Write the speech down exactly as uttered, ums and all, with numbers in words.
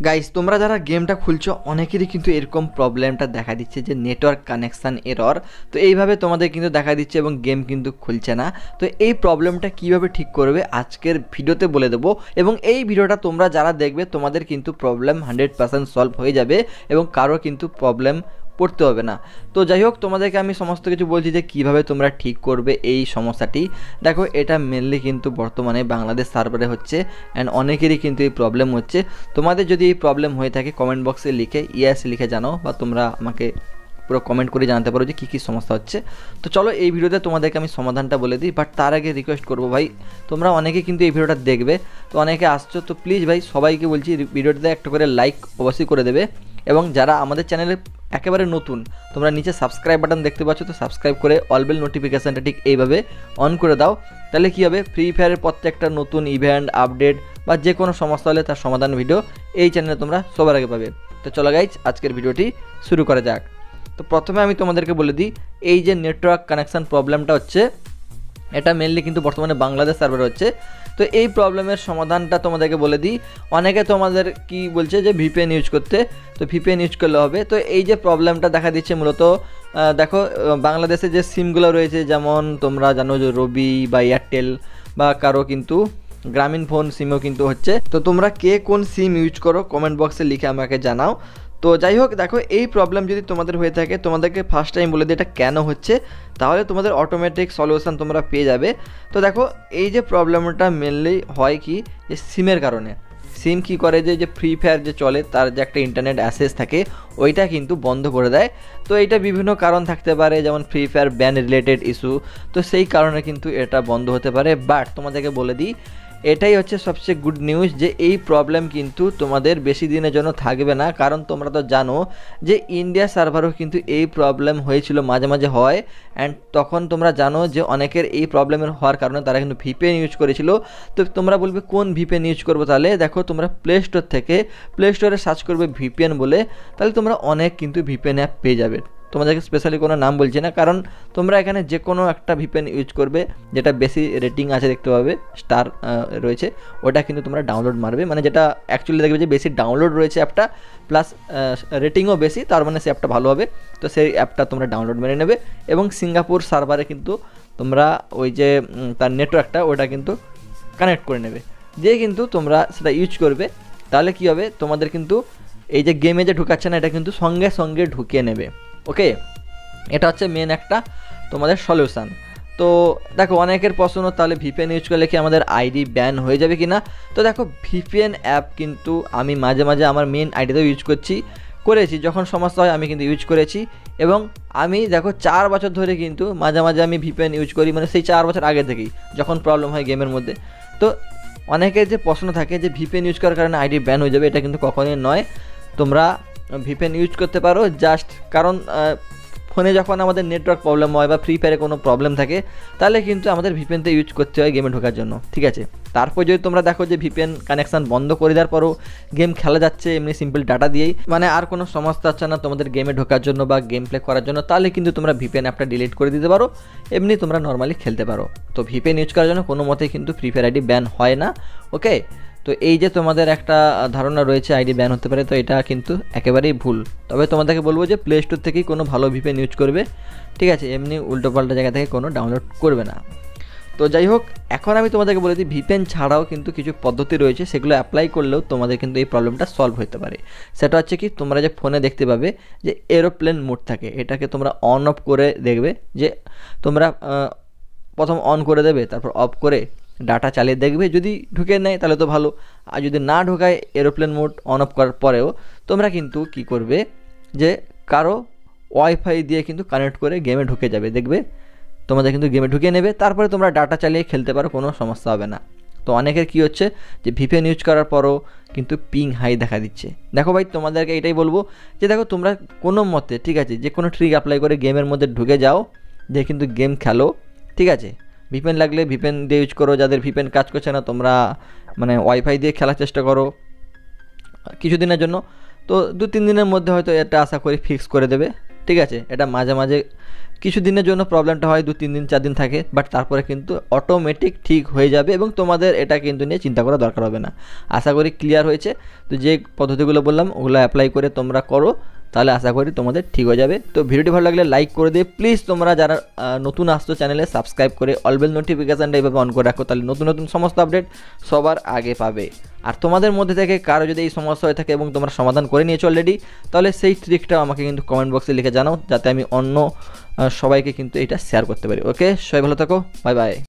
Guys তোমরা যারা গেমটা খুলছো অনেকেরই কিন্তু এরকম প্রবলেমটা দেখা দিচ্ছে যে নেটওয়ার্ক কানেকশান এরর। তো এইভাবে তোমাদের কিন্তু দেখা দিচ্ছে এবং গেম কিন্তু খুলছে না। তো এই প্রবলেমটা কিভাবে ঠিক করবে আজকের ভিডিওতে বলে দেবো, এবং এই ভিডিওটা তোমরা যারা দেখবে তোমাদের কিন্তু প্রবলেম হান্ড্রেড পার্সেন্ট সলভ হয়ে যাবে এবং কারো কিন্তু প্রবলেম পড়তে হবে না। তো যাই হোক, তোমাদেরকে আমি সমস্ত কিছু বলছি যে কিভাবে তোমরা ঠিক করবে এই সমস্যাটি। দেখো, এটা মেনলি কিন্তু বর্তমানে বাংলাদেশ সার্ভারে হচ্ছে অ্যান্ড অনেকেরই কিন্তু এই প্রবলেম হচ্ছে। তোমাদের যদি এই প্রবলেম হয়ে থাকে কমেন্ট বক্সে লিখে ইয়েস লিখে জানাও, বা তোমরা আমাকে পুরো কমেন্ট করে জানাতে পারো যে কী কী সমস্যা হচ্ছে। তো চলো এই ভিডিওতে তোমাদেরকে আমি সমাধানটা বলে দিই, বাট তার আগে রিকোয়েস্ট করবো ভাই, তোমরা অনেকে কিন্তু এই ভিডিওটা দেখবে, তো অনেকে আসছো, তো প্লিজ ভাই সবাইকে বলছি ভিডিওটাতে একটা করে লাইক অবশ্যই করে দেবে। এবং যারা আমাদের চ্যানেলে একেবারে নতুন, তোমরা নিচে সাবস্ক্রাইব বাটন দেখতে পাচ্ছ, তো সাবস্ক্রাইব করে অল বেল নোটিফিকেশানটা ঠিক এইভাবে অন করে দাও। তাহলে কী হবে, ফ্রি ফায়ারের প্রত্যেকটা নতুন ইভেন্ট আপডেট বা যে কোনো সমস্যা হলে তার সমাধান ভিডিও এই চ্যানেলে তোমরা সবার আগে পাবে। তো চলো গাইজ, আজকের ভিডিওটি শুরু করা যাক। তো প্রথমে আমি তোমাদেরকে বলে দিই, এই যে নেটওয়ার্ক কানেকশান প্রবলেমটা হচ্ছে, এটা মেনলি কিন্তু বর্তমানে বাংলাদেশ সার্ভার হচ্ছে। তো এই প্রবলেমের সমাধানটা তোমাদেরকে বলে দিই। অনেকে তোমাদের কি বলছে যে ভিপিএন ইউজ করতে, তো ভিপিএন ইউজ করলে হবে। তো এই যে প্রবলেমটা দেখা দিচ্ছে মূলত, দেখো বাংলাদেশে যে সিমগুলো রয়েছে, যেমন তোমরা জানো যে রবি বা এয়ারটেল বা কারো কিন্তু গ্রামীণ ফোন সিমও কিন্তু হচ্ছে। তো তোমরা কে কোন সিম ইউজ করো কমেন্ট বক্সে লিখে আমাকে জানাও। তো যাই হোক, দেখো এই প্রবলেম যদি তোমাদের হয়ে থাকে, তোমাদেরকে ফার্স্ট টাইম বলে দিই এটা কেন হচ্ছে, তাহলে তোমাদের অটোমেটিক সলিউশন তোমরা পেয়ে যাবে। তো দেখো, এই যে প্রবলেমটা মেনলি হয় কি, যে সিমের কারণে। সিম কি করে, যে যে ফ্রি ফায়ার যে চলে তার যে একটা ইন্টারনেট অ্যাক্সেস থাকে ওইটা কিন্তু বন্ধ করে দেয়। তো এইটা বিভিন্ন কারণ থাকতে পারে, যেমন Free Fire ban related issue, তো সেই কারণে কিন্তু এটা বন্ধ হতে পারে। বাট তোমাদেরকে বলে দিই, এটাই হচ্ছে সবচেয়ে গুড নিউজ, যে এই প্রবলেম কিন্তু তোমাদের বেশি দিনের জন্য থাকবে না। কারণ তোমরা তো জানো যে ইন্ডিয়া সার্ভারও কিন্তু এই প্রবলেম হয়েছিল, মাঝে মাঝে হয়। অ্যান্ড তখন তোমরা জানো যে অনেকের এই প্রবলেমের হওয়ার কারণে তারা কিন্তু ভিপিএন ইউজ করেছিল। তো তোমরা বলবে কোন ভিপিএন ইউজ করবো, তাহলে দেখো তোমরা প্লে স্টোর থেকে প্লে স্টোরে সার্চ করবে ভিপিএন বলে, তাহলে তোমরা অনেক কিন্তু ভিপিএন অ্যাপ পেয়ে যাবে। তোমাদেরকে স্পেশালি কোনো নাম বলছি না, কারণ তোমরা এখানে যে কোনো একটা ভিপিএন ইউজ করবে যেটা বেশি রেটিং আছে, দেখতে পাবে স্টার রয়েছে, ওটা কিন্তু তোমরা ডাউনলোড মারবে। মানে যেটা অ্যাকচুয়ালি দেখবে যে বেশি ডাউনলোড রয়েছে অ্যাপটা, প্লাস রেটিংও বেশি, তার মানে সে অ্যাপটা ভালো হবে। তো সেই অ্যাপটা তোমরা ডাউনলোড মেরে নেবে এবং সিঙ্গাপুর সার্ভারে কিন্তু তোমরা ওই যে তার নেটওয়ার্কটা ওটা কিন্তু কানেক্ট করে নেবে, দিয়ে কিন্তু তোমরা সেটা ইউজ করবে। তাহলে কী হবে, তোমাদের কিন্তু এই যে গেমে যে ঢুকাচ্ছে না, এটা কিন্তু সঙ্গে সঙ্গে ঢুকিয়ে নেবে। ওকে, এটা হচ্ছে মেন একটা তোমাদের সলিউশান। তো দেখো অনেকের প্রশ্ন, তাহলে ভিপিএন ইউজ করলে কি আমাদের আইডি ব্যান হয়ে যাবে কি না। তো দেখো, ভিপিএন অ্যাপ কিন্তু আমি মাঝে মাঝে আমার মেন আইডিতেও ইউজ করছি, করেছি, যখন সমস্যা হয় আমি কিন্তু ইউজ করেছি। এবং আমি দেখো চার বছর ধরে কিন্তু মাঝে মাঝে আমি ভিপিএন ইউজ করি, মানে সেই চার বছর আগে থেকেই যখন প্রবলেম হয় গেমের মধ্যে। তো অনেকের যে প্রশ্ন থাকে যে ভিপিএন ইউজ করার কারণে আইডি ব্যান হয়ে যাবে, এটা কিন্তু কখনোই নয়। তোমরা ভিপিএন ইউজ করতে পারো জাস্ট কারণ ফোনে যখন আমাদের নেটওয়ার্ক প্রবলেম হয় বা ফ্রি ফায়ারে কোনো প্রবলেম থাকে, তাহলে কিন্তু আমাদের ভিপিএনতে ইউজ করতে হয় গেমে ঢোকার জন্য, ঠিক আছে। তারপর যদি তোমরা দেখো যে ভিপিএন কানেকশান বন্ধ করে দেওয়ার পরও গেম খেলা যাচ্ছে এমনি সিম্পল ডাটা দিয়েই, মানে আর কোনো সমস্যা হচ্ছে না তোমাদের গেমে ঢোকার জন্য বা গেম প্লে করার জন্য, তাহলে কিন্তু তোমরা ভিপিএন অ্যাপটা ডিলিট করে দিতে পারো, এমনি তোমরা নর্মালি খেলতে পারো। তো ভিপিএন ইউজ করার জন্য কোনো মতেই কিন্তু ফ্রি ফায়ার আইডি ব্যান হয় না। ওকে, তো এই যে তোমাদের একটা ধারণা রয়েছে আইডি ব্যান হতে পারে, তো এটা কিন্তু একেবারেই ভুল। তবে তোমাদেরকে বলবো যে প্লে স্টোর থেকেই কোনো ভালো ভিপিএন ইউজ করবে, ঠিক আছে, এমনি উল্টোপাল্টা জায়গা থেকে কোনো ডাউনলোড করবে না। তো যাই হোক, এখন আমি তোমাদেরকে বলে দিই ভিপিএন ছাড়াও কিন্তু কিছু পদ্ধতি রয়েছে, সেগুলো অ্যাপ্লাই করলেও তোমাদের কিন্তু এই প্রবলেমটা সলভ হতে পারে। সেটা হচ্ছে কি, তোমরা যে ফোনে দেখতে পাবে যে এরোপ্লেন মোড থাকে, এটাকে তোমরা অন অফ করে দেখবে, যে তোমরা প্রথম অন করে দেবে, তারপর অফ করে ডাটা চালিয়ে দেখবে, যদি ঢুকে নেয় তাহলে তো ভালো, আর যদি না ঢোকায় এরোপ্লেন মোড অন অফ করার পরেও তোমরা কিন্তু কি করবে, যে কারো ওয়াইফাই দিয়ে কিন্তু কানেক্ট করে গেমে ঢুকে যাবে, দেখবে তোমাদের কিন্তু গেমে ঢুকিয়ে নেবে, তারপরে তোমরা ডাটা চালিয়ে খেলতে পারো, কোনো সমস্যা হবে না। তো অনেকের কী হচ্ছে যে ভিপিএন ইউজ করার পরও কিন্তু পিং হাই দেখা দিচ্ছে। দেখো ভাই, তোমাদেরকে এটাই বলবো যে দেখো তোমরা কোনো মতে, ঠিক আছে, যে কোনো ট্রিক অ্যাপ্লাই করে গেমের মধ্যে ঢুকে যাও, দিয়ে কিন্তু গেম খেলো, ঠিক আছে। ভিপিএন লাগলে ভিপিএন দিয়ে ইউজ করো, যাদের ভিপিএন কাজ করছে না তোমরা মানে ওয়াইফাই দিয়ে খেলার চেষ্টা করো কিছুদিনের জন্য। তো দু তিন দিনের মধ্যে হয়তো এটা আশা করি ফিক্স করে দেবে, ঠিক আছে, এটা মাঝে মাঝে কিছু দিনের জন্য প্রবলেমটা হয়, দু তিন দিন চার দিন থাকে, বাট তারপরে কিন্তু অটোমেটিক ঠিক হয়ে যাবে এবং তোমাদের এটা কিন্তু নিয়ে চিন্তা করা দরকার হবে না। আশা করি ক্লিয়ার হয়েছে। তো যে পদ্ধতিগুলো বললাম ওগুলো অ্যাপ্লাই করে তোমরা করো, তাহলে আশা করি তোমাদের ঠিক হয়ে যাবে। তো ভিডিওটি ভালো লাগলে লাইক করে দিয়ে প্লিজ তোমরা যারা নতুন আসছো চ্যানেলে সাবস্ক্রাইব করে অলবেল নোটিফিকেশানটা এইভাবে অন করে রাখো, তাহলে নতুন নতুন সমস্ত আপডেট সবার আগে পাবে। আর তোমাদের মধ্যে থেকে কারো যদি এই সমস্যা হয়ে থাকে এবং তোমরা সমাধান করে নিয়েছো অলরেডি, তাহলে সেই ট্রিকটা আমাকে কিন্তু কমেন্ট বক্সে লিখে জানাও, যাতে আমি অন্য সবাইকে কিন্তু এটা শেয়ার করতে পারি। ওকে, সবাই ভালো থাকো, বাই বাই।